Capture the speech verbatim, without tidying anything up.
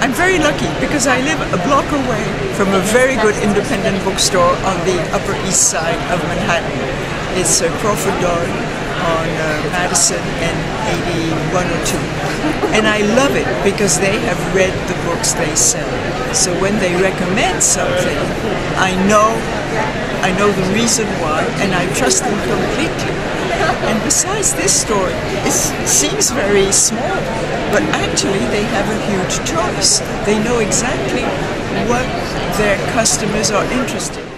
I'm very lucky because I live a block away from a very good independent bookstore on the Upper East Side of Manhattan. It's uh, Crawford Yard on uh, Madison and eighty-one oh two. And I love it because they have read the books they sell. So when they recommend something, I know, I know the reason why, and I trust them completely. And besides, this store is, seems very small, but actually they have a huge choice. They know exactly what their customers are interested in.